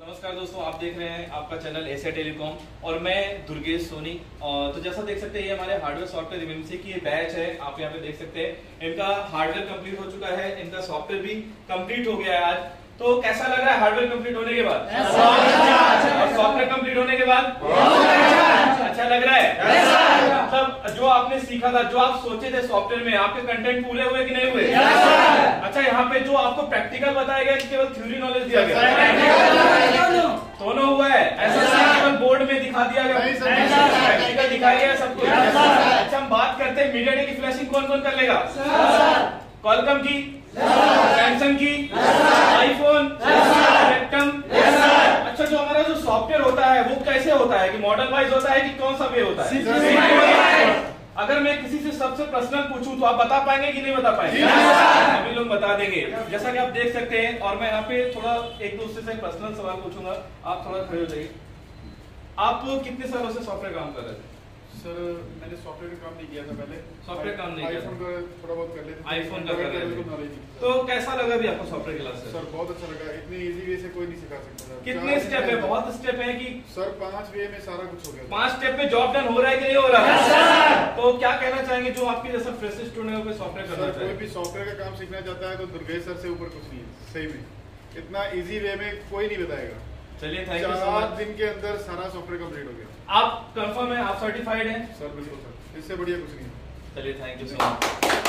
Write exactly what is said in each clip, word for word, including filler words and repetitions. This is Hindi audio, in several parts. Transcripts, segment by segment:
नमस्कार दोस्तों, आप देख रहे हैं आपका चैनल एशिया टेलीकॉम और मैं दुर्गेश सोनी। और तो जैसा देख सकते हैं ये हमारे हार्डवेयर सॉफ्टवेयर एमएमसी की ये बैच है। आप यहाँ पे देख सकते हैं इनका हार्डवेयर कंप्लीट हो चुका है, इनका सॉफ्टवेयर भी कंप्लीट हो गया है आज। तो कैसा लग रहा है हार्डवेयर कंप्लीट होने के बाद और सॉफ्टवेयर कंप्लीट होने के बाद? अच्छा लग रहा है। मतलब जो आपने सीखा था, जो आप सोचे थे सॉफ्टवेयर में, आपके कंटेंट पूरे हुए कि नहीं हुए? अच्छा, यहाँ पे जो आपको प्रैक्टिकल बताया गया कि केवल थ्योरी नॉलेज दिया गया? दोनों हुआ है। ऐसा केवल बोर्ड में दिखा दिया गया? प्रैक्टिकल दिखाया गया सब कुछ। अच्छा, हम बात करते हैं मीडियाटेक की फ्लैशिंग कौन कौन कर लेगा? क्वालकॉम की, सैमसंग की, आईफोन, स्पेक्ट्रम। अच्छा, जो हमारा जो सॉफ्टवेयर होता है वो कैसे होता है कि मॉडल वाइज होता है कि कौन सा वे होता है? अगर मैं किसी से सबसे पर्सनल पूछूं तो आप बता पाएंगे कि नहीं बता पाएंगे? अभी लोग बता देंगे। जैसा कि आप देख सकते हैं, और मैं यहाँ पे थोड़ा एक दूसरे से पर्सनल सवाल पूछूंगा। आप थोड़ा खड़े हो जाइए। आप कितने सालों से सॉफ्टवेयर काम कर रहे थे? सर मैंने सॉफ्टवेयर का काम नहीं किया था पहले। सॉफ्टवेयर काम नहीं किया था? आईफोन का थोड़ा बहुत कर लेते थे। आईफोन का कर रहे थे। तो कैसा लगा भी आपको सॉफ्टवेयर क्लास? सर बहुत अच्छा लगा। इतनी इजी वे से कोई नहीं सिखा सकता सर। कितने स्टेप है? बहुत स्टेप है कि सर पांच वे में सारा कुछ हो गया। पांच स्टेप में जॉब डन हो रहा है कि नहीं हो रहा है? तो क्या कहना चाहेंगे जो आपके जैसा फ्रेशर स्टूडेंट है सॉफ्टवेयर करना सर चाहे? कोई भी सॉफ्टवेयर का काम सीखना चाहता है तो दुर्गेश सर से ऊपर कुछ नहीं है। सही में इतना इजी वे में कोई नहीं बताएगा। चलिए, थैंक यू सो चार मच। दिन के अंदर सारा सॉफ्टवेयर कंप्लीट हो गया। आप कंफर्म है? आप सर्टिफाइड हैं? सर बिल्कुल सर, इससे बढ़िया कुछ नहीं। चलिए, थैंक यू सो मच।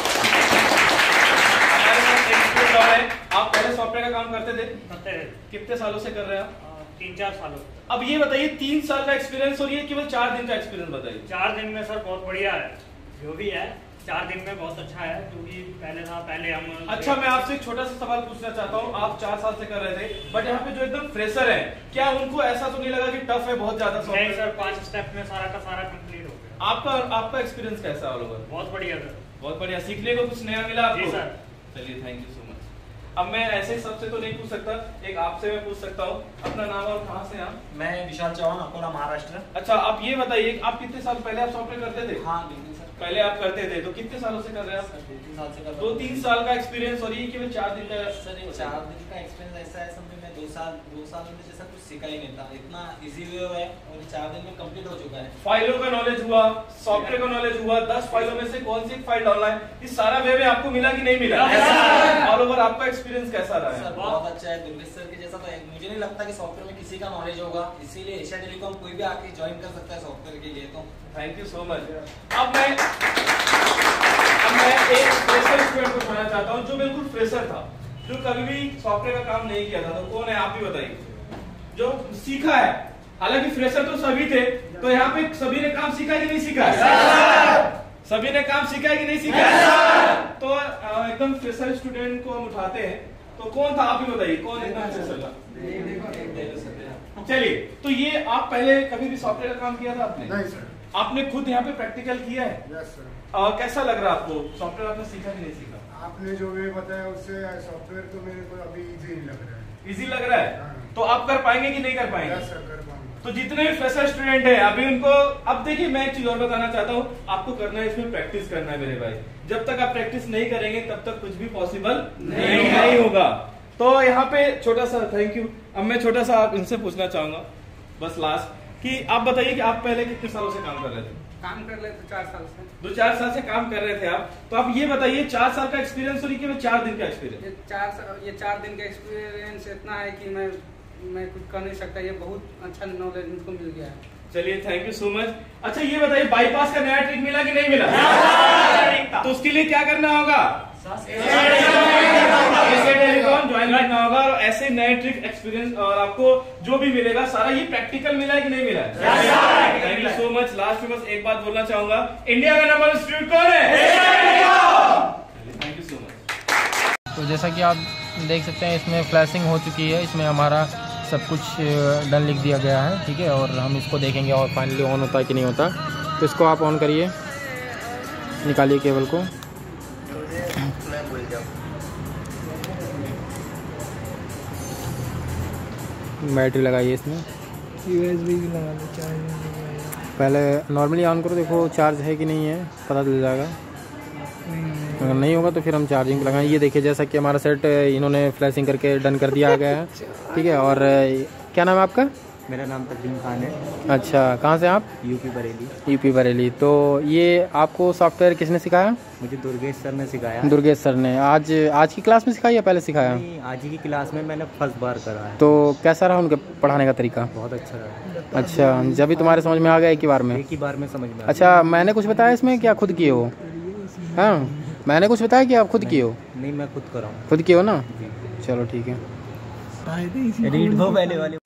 हमारे पास एक स्टूडेंट और है। आप पहले सॉफ्टवेयर का काम करते थे? करते हैं। कितने सालों से कर रहे हैं आप? तीन चार सालों। अब ये बताइए, तीन साल का एक्सपीरियंस और ये केवल चार दिन का एक्सपीरियंस बताइए। चार दिन में सर बहुत बढ़िया है, जो भी है चार दिन में बहुत अच्छा है। क्योंकि पहले था पहले हम अच्छा, मैं आपसे एक छोटा सा सवाल पूछना चाहता हूँ। आप चार साल से कर रहे थे, बट यहाँ पे जो एकदम फ्रेशर है, क्या उनको ऐसा तो नहीं लगा कि टफ है बहुत ज्यादा? नहीं सर, पांच स्टेप में सारा का सारा कंप्लीट हो गया। आपका आपका एक्सपीरियंस कैसा ऑल ओवर? बहुत बढ़िया सर। बहुत बढ़िया। सीखने को कुछ नया मिला आपको? जी सर। चलिए, थैंक यू सो मच। अब मैं ऐसे ही सबसे तो नहीं पूछ सकता, एक आपसे मैं पूछ सकता हूँ। अपना नाम और कहाँ से आप? मैं विशाल चौहान, अकोला, महाराष्ट्र। अच्छा, आप ये बताइए, आप कितने साल पहले आप सॉफ्टवेयर करते थे? हाँ बिल्कुल सर। पहले आप करते थे, तो कितने सालों से कर रहे हैं आप? दो तीन साल से कर रहा दो हूँ। तीन साल का एक्सपीरियंस और ये केवल चार दिन का? सर ये चार दिन का एक्सपीरियंस ऐसा है, समझे मैं दो साल दो साल में जैसा कुछ सीखा ही नहीं था। इतना इजी वे है और चार दिन में कंप्लीट हो चुका है। फाइलों का नॉलेज हुआ, सॉफ्टवेयर का नॉलेज हुआ, दस फाइलों में से कौन सी फाइल डालना है, इस सारा वे में आपको मिला कि नहीं मिला? ऑल ओवर आपका एक्सपीरियंस कैसा रहा है? सर बहुत अच्छा है। दुर्गेश सर के जैसा तो मुझे नहीं लगता कि सॉफ्टवेयर में किसी का नॉलेज होगा, इसीलिए एशिया टेलीकॉम कोई भी आके ज्वाइन कर सकता है सॉफ्टवेयर के लिए। तो थैंक यू सो मच। अब मैं अब मैं एक फ्रेशर स्टूडेंट को बताना चाहता हूँ जो बिल्कुल फ्रेशर था, जो कभी भी सॉफ्टवेयर का काम नहीं किया था। तो कौन है? आप भी बताइए। जो सीखा है, हालांकि फ्रेशर तो सभी थे, तो यहाँ पे सभी ने काम सीखा कि नहीं सीखा? सभी ने काम सीखा है कि नहीं सीखा? तो एकदम फ्रेशर स्टूडेंट को हम उठाते हैं। तो कौन था? आप ही बताइए, कौन एकदम फ्रेशर था? चलिए, तो ये आप पहले कभी भी सॉफ्टवेयर का काम किया था आपने? नहीं सर। आपने खुद यहाँ पे प्रैक्टिकल किया है? Yes sir. आ, कैसा लग रहा है आपको? सॉफ्टवेयर आपने सीखा कि नहीं सीखा? आपने जो भी बताया उससे सॉफ्टवेयर तो मेरे को अभी इजी नहीं लग रहा है। इजी लग रहा है? तो आप कर पाएंगे कि नहीं कर पाएंगे? यस सर, कर पाऊंगा। तो जितने भी फ्रेशर स्टूडेंट हैं अभी उनको, अब देखिए मैं एक चीज और बताना चाहता हूँ, आपको करना है इसमें प्रैक्टिस करना है मेरे भाई। जब तक आप प्रैक्टिस नहीं करेंगे तब तक कुछ भी पॉसिबल नहीं, नहीं होगा। तो यहाँ पे छोटा सा थैंक यू। अब मैं छोटा सा आप इनसे पूछना चाहूंगा बस लास्ट, कि आप बताइए कि आप पहले कितने सालों से काम कर रहे थे? काम कर रहे थे चार साल से। दो चार साल से काम कर रहे थे आप। तो आप ये बताइए, चार साल का एक्सपीरियंस और ये केवल चार दिन का एक्सपीरियंस? ये चार साल ये चार दिन का एक्सपीरियंस इतना है कि मैं मैं कुछ कर नहीं सकता। ये बहुत अच्छा नॉलेज मुझको मिल गया है। चलिए, थैंक यू सो मच। अच्छा, ये बताइए, बाईपास का नया ट्रिक मिला कि नहीं मिला? तो उसके लिए क्या करना होगा? एशिया टेलीकॉम ज्वाइन करना होगा और ऐसे नए ट्रिक एक्सपीरियंस और आपको जो भी मिलेगा सारा ये प्रैक्टिकल मिला है कि नहीं मिला? Thank you so much. Last में बस एक बात बोलना चाहूंगा, इंडिया का नंबर इंस्टीट्यूट कौन है? Thank you so much. तो जैसा कि आप देख सकते हैं इसमें फ्लैशिंग हो चुकी है, इसमें हमारा सब कुछ डन लिख दिया गया है, ठीक है। और हम इसको देखेंगे और फाइनली ऑन होता है कि नहीं होता। तो इसको आप ऑन करिए, निकालिए केबल को। बैटरी लगाइए इसमें, यूएसबी भी लगा दो, चार्ज पहले नॉर्मली ऑन करो, देखो चार्ज है कि नहीं है, पता चल जाएगा। अगर नहीं होगा तो फिर हम चार्जिंग लगाएं। ये देखिए जैसा कि हमारा सेट इन्होंने फ्लैशिंग करके डन कर दिया गया है, ठीक है। और क्या नाम है आपका? मेरा नाम तकरीम खान है। अच्छा, कहाँ से आप? यूपी बरेली। यूपी बरेली। तो ये आपको सॉफ्टवेयर किसने सिखाया? मुझे दुर्गेश सर ने सिखाया। दुर्गेश सर ने। आज आज की क्लास में सिखाया या पहले सिखाया? नहीं, आज ही की क्लास में मैंने फर्स्ट बार करा है। तो कैसा रहा उनके पढ़ाने का तरीका? बहुत अच्छा रहा। अच्छा, जब भी तुम्हारे समझ में आ गया एक ही बार में? एक ही बार में समझ में आ अच्छा, मैंने कुछ बताया इसमें क्या खुद किए हो? हाँ, मैंने कुछ बताया कि आप खुद किए हो? नहीं, मैं खुद कर रहा हूँ। खुद किए हो ना? चलो ठीक है। रीड वो पहले वाले